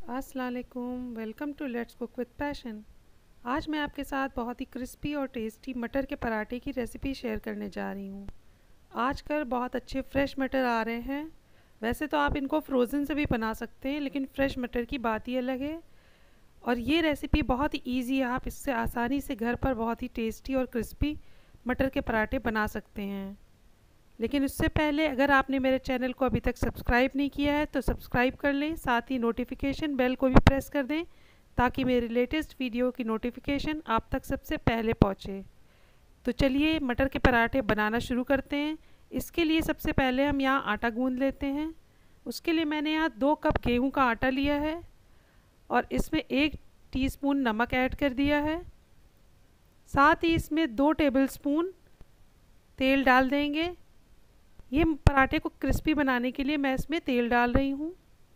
अस्सलाम वालेकुम, welcome to let's cook with passion. आज मैं आपके साथ बहुत ही क्रिस्पी और टेस्टी मटर के पराठे की रेसिपी शेयर करने जा रही हूँ। आजकल बहुत अच्छे फ्रेश मटर आ रहे हैं। वैसे तो आप इनको फ्रोज़न से भी बना सकते हैं, लेकिन फ्रेश मटर की बात ही अलग है। और ये रेसिपी बहुत ही ईजी है, आप इससे आसानी से घर पर बहुत ही टेस्टी और क्रिस्पी मटर के पराठे बना सकते हैं। लेकिन उससे पहले अगर आपने मेरे चैनल को अभी तक सब्सक्राइब नहीं किया है तो सब्सक्राइब कर लें, साथ ही नोटिफिकेशन बेल को भी प्रेस कर दें ताकि मेरे लेटेस्ट वीडियो की नोटिफिकेशन आप तक सबसे पहले पहुंचे। तो चलिए मटर के पराठे बनाना शुरू करते हैं। इसके लिए सबसे पहले हम यहाँ आटा गूंद लेते हैं। उसके लिए मैंने यहाँ 2 कप गेहूँ का आटा लिया है और इसमें 1 टीस्पून नमक ऐड कर दिया है। साथ ही इसमें 2 टेबलस्पून तेल डाल देंगे। ये पराठे को क्रिस्पी बनाने के लिए मैं इसमें तेल डाल रही हूँ।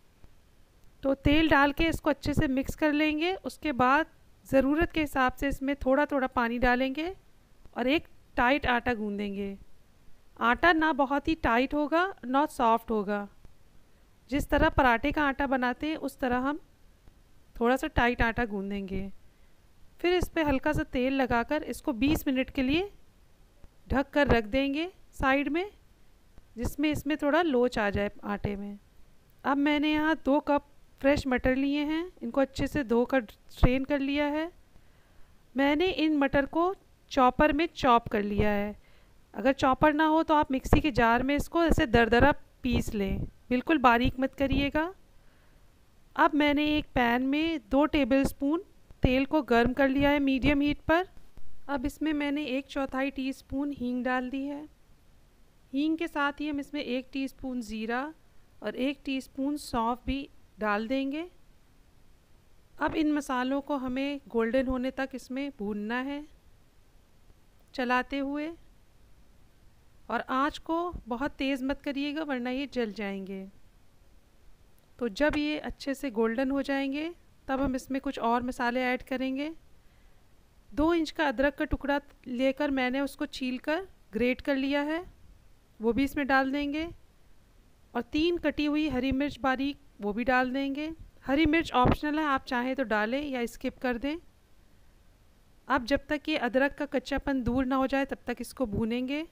तो तेल डाल के इसको अच्छे से मिक्स कर लेंगे। उसके बाद ज़रूरत के हिसाब से इसमें थोड़ा थोड़ा पानी डालेंगे और एक टाइट आटा गूंदेंगे। आटा ना बहुत ही टाइट होगा ना सॉफ्ट होगा। जिस तरह पराठे का आटा बनाते हैं उस तरह हम थोड़ा सा टाइट आटा गूंदेंगे। फिर इस पर हल्का सा तेल लगाकर इसको 20 मिनट के लिए ढक कर रख देंगे साइड में, जिसमें इसमें थोड़ा लोच आ जाए आटे में। अब मैंने यहाँ 2 कप फ्रेश मटर लिए हैं, इनको अच्छे से धोकर स्ट्रेन कर लिया है। मैंने इन मटर को चॉपर में चॉप कर लिया है। अगर चॉपर ना हो तो आप मिक्सी के जार में इसको ऐसे दरदरा पीस लें, बिल्कुल बारीक मत करिएगा। अब मैंने एक पैन में 2 टेबलस्पून तेल को गर्म कर लिया है मीडियम हीट पर। अब इसमें मैंने 1/4 टीस्पून हींग डाल दी है। हींग के साथ ही हम इसमें 1 टीस्पून ज़ीरा और 1 टीस्पून सौंफ भी डाल देंगे। अब इन मसालों को हमें गोल्डन होने तक इसमें भूनना है चलाते हुए, और आंच को बहुत तेज़ मत करिएगा वरना ये जल जाएंगे। तो जब ये अच्छे से गोल्डन हो जाएंगे तब हम इसमें कुछ और मसाले ऐड करेंगे। 2 इंच का अदरक का टुकड़ा लेकर मैंने उसको छील कर ग्रेट कर लिया है, वो भी इसमें डाल देंगे। और 3 कटी हुई हरी मिर्च बारीक, वो भी डाल देंगे। हरी मिर्च ऑप्शनल है, आप चाहें तो डालें या स्किप कर दें। अब जब तक ये अदरक का कच्चापन दूर ना हो जाए तब तक इसको भूनेंगे।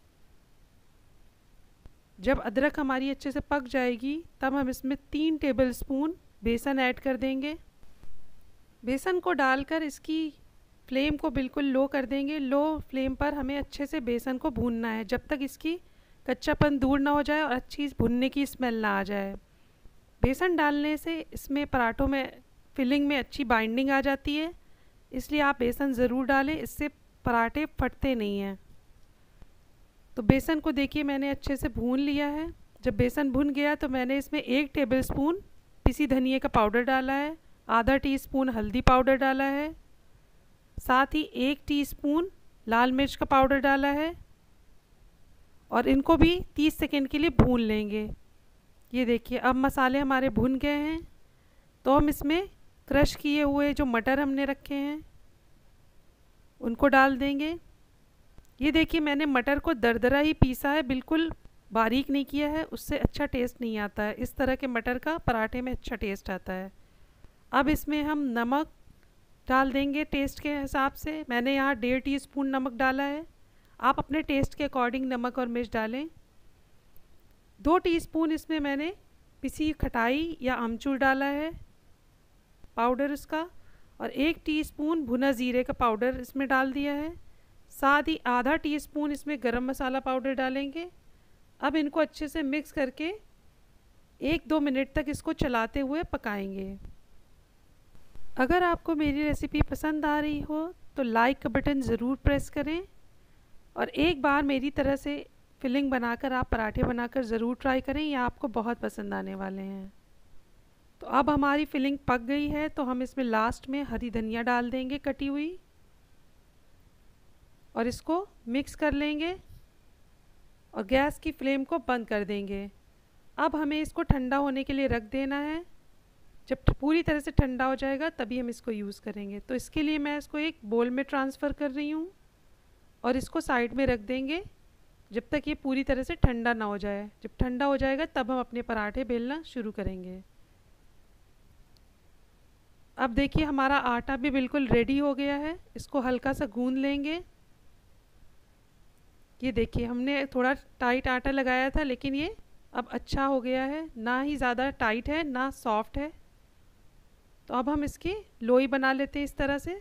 जब अदरक हमारी अच्छे से पक जाएगी तब हम इसमें 3 टेबलस्पून बेसन ऐड कर देंगे। बेसन को डालकर इसकी फ्लेम को बिल्कुल लो कर देंगे। लो फ्लेम पर हमें अच्छे से बेसन को भूनना है जब तक इसकी कच्चापन दूर ना हो जाए और अच्छी भुनने की स्मेल ना आ जाए। बेसन डालने से इसमें पराठों में फिलिंग में अच्छी बाइंडिंग आ जाती है, इसलिए आप बेसन ज़रूर डालें, इससे पराठे फटते नहीं हैं। तो बेसन को देखिए मैंने अच्छे से भून लिया है। जब बेसन भुन गया तो मैंने इसमें 1 टेबलस्पून पिसी धनिया का पाउडर डाला है, आधा टीस्पून हल्दी पाउडर डाला है, साथ ही 1 टीस्पून लाल मिर्च का पाउडर डाला है, और इनको भी 30 सेकेंड के लिए भून लेंगे। ये देखिए अब मसाले हमारे भुन गए हैं, तो हम इसमें क्रश किए हुए जो मटर हमने रखे हैं उनको डाल देंगे। ये देखिए मैंने मटर को दरदरा ही पीसा है, बिल्कुल बारीक नहीं किया है, उससे अच्छा टेस्ट नहीं आता है। इस तरह के मटर का पराठे में अच्छा टेस्ट आता है। अब इसमें हम नमक डाल देंगे टेस्ट के हिसाब से। मैंने यहाँ 1.5 टीस्पून नमक डाला है, आप अपने टेस्ट के अकॉर्डिंग नमक और मिर्च डालें। 2 टीस्पून इसमें मैंने पिसी खटाई या अमचूर डाला है पाउडर उसका, और 1 टीस्पून भुना ज़ीरे का पाउडर इसमें डाल दिया है। साथ ही आधा टीस्पून इसमें गरम मसाला पाउडर डालेंगे। अब इनको अच्छे से मिक्स करके 1-2 मिनट तक इसको चलाते हुए पकाएंगे। अगर आपको मेरी रेसिपी पसंद आ रही हो तो लाइक का बटन ज़रूर प्रेस करें, और एक बार मेरी तरह से फिलिंग बनाकर आप पराठे बनाकर ज़रूर ट्राई करें, ये आपको बहुत पसंद आने वाले हैं। तो अब हमारी फिलिंग पक गई है, तो हम इसमें लास्ट में हरी धनिया डाल देंगे कटी हुई, और इसको मिक्स कर लेंगे और गैस की फ्लेम को बंद कर देंगे। अब हमें इसको ठंडा होने के लिए रख देना है। जब पूरी तरह से ठंडा हो जाएगा तभी हम इसको यूज़ करेंगे। तो इसके लिए मैं इसको एक बोल में ट्रांसफ़र कर रही हूँ और इसको साइड में रख देंगे जब तक ये पूरी तरह से ठंडा ना हो जाए। जब ठंडा हो जाएगा तब हम अपने पराठे बेलना शुरू करेंगे। अब देखिए हमारा आटा भी बिल्कुल रेडी हो गया है। इसको हल्का सा गूंद लेंगे। ये देखिए हमने थोड़ा टाइट आटा लगाया था, लेकिन ये अब अच्छा हो गया है, ना ही ज़्यादा टाइट है ना सॉफ्ट है। तो अब हम इसकी लोई बना लेते हैं। इस तरह से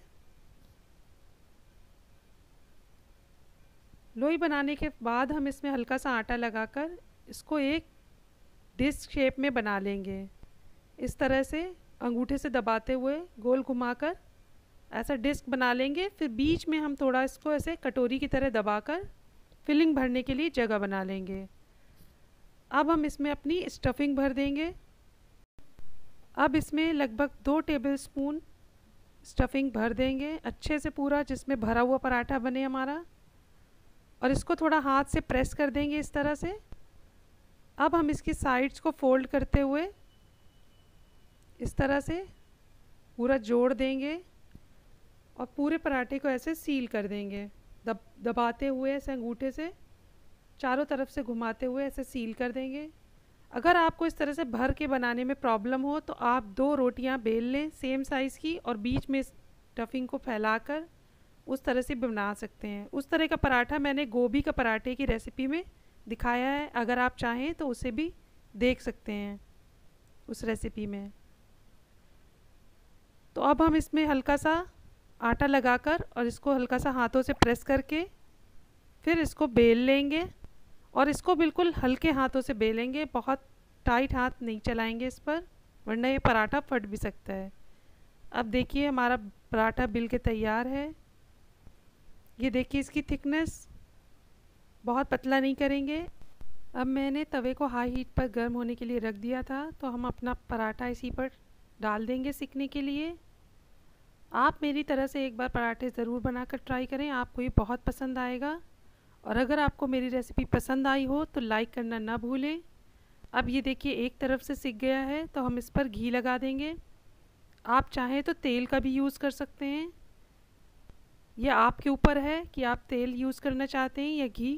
लोई बनाने के बाद हम इसमें हल्का सा आटा लगाकर इसको एक डिस्क शेप में बना लेंगे। इस तरह से अंगूठे से दबाते हुए गोल घुमाकर ऐसा डिस्क बना लेंगे। फिर बीच में हम थोड़ा इसको ऐसे कटोरी की तरह दबाकर फिलिंग भरने के लिए जगह बना लेंगे। अब हम इसमें अपनी स्टफिंग भर देंगे। अब इसमें लगभग 2 टेबलस्पून स्टफिंग भर देंगे अच्छे से पूरा, जिसमें भरा हुआ पराठा बने हमारा। और इसको थोड़ा हाथ से प्रेस कर देंगे इस तरह से। अब हम इसकी साइड्स को फोल्ड करते हुए इस तरह से पूरा जोड़ देंगे और पूरे पराठे को ऐसे सील कर देंगे। दबाते हुए ऐसे अंगूठे से चारों तरफ से घुमाते हुए ऐसे सील कर देंगे। अगर आपको इस तरह से भर के बनाने में प्रॉब्लम हो तो आप 2 रोटियां बेल लें सेम साइज़ की, और बीच में स्टफिंग को फैलाकर उस तरह से बना सकते हैं। उस तरह का पराठा मैंने गोभी का पराठे की रेसिपी में दिखाया है, अगर आप चाहें तो उसे भी देख सकते हैं उस रेसिपी में। तो अब हम इसमें हल्का सा आटा लगाकर और इसको हल्का सा हाथों से प्रेस करके फिर इसको बेल लेंगे। और इसको बिल्कुल हल्के हाथों से बेलेंगे, बहुत टाइट हाथ नहीं चलाएंगे इस पर, वरना ये पराठा फट भी सकता है। अब देखिए हमारा पराठा बिल के तैयार है। ये देखिए इसकी थिकनेस, बहुत पतला नहीं करेंगे। अब मैंने तवे को हाई हीट पर गर्म होने के लिए रख दिया था, तो हम अपना पराठा इसी पर डाल देंगे सिकने के लिए। आप मेरी तरह से एक बार पराठे ज़रूर बनाकर ट्राई करें, आपको ये बहुत पसंद आएगा। और अगर आपको मेरी रेसिपी पसंद आई हो तो लाइक करना ना भूलें। अब ये देखिए एक तरफ से सिक गया है, तो हम इस पर घी लगा देंगे। आप चाहें तो तेल का भी यूज़ कर सकते हैं, यह आपके ऊपर है कि आप तेल यूज़ करना चाहते हैं या घी।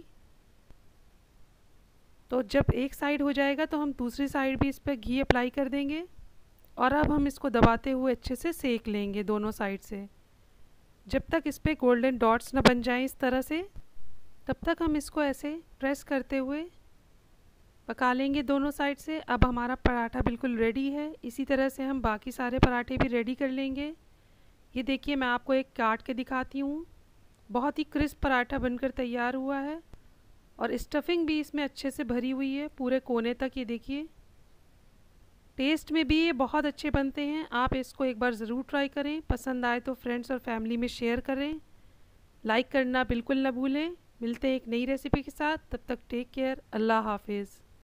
तो जब एक साइड हो जाएगा तो हम दूसरी साइड भी इस पर घी अप्लाई कर देंगे। और अब हम इसको दबाते हुए अच्छे से सेक लेंगे दोनों साइड से, जब तक इस पर गोल्डन डॉट्स ना बन जाएं इस तरह से, तब तक हम इसको ऐसे प्रेस करते हुए पका लेंगे दोनों साइड से। अब हमारा पराठा बिल्कुल रेडी है। इसी तरह से हम बाकी सारे पराठे भी रेडी कर लेंगे। ये देखिए मैं आपको एक काट के दिखाती हूँ। बहुत ही क्रिस्प पराठा बनकर तैयार हुआ है, और स्टफिंग भी इसमें अच्छे से भरी हुई है पूरे कोने तक। ये देखिए टेस्ट में भी ये बहुत अच्छे बनते हैं। आप इसको एक बार ज़रूर ट्राई करें। पसंद आए तो फ्रेंड्स और फैमिली में शेयर करें। लाइक करना बिल्कुल ना भूलें। मिलते हैं एक नई रेसिपी के साथ, तब तक टेक केयर, अल्लाह हाफिज़।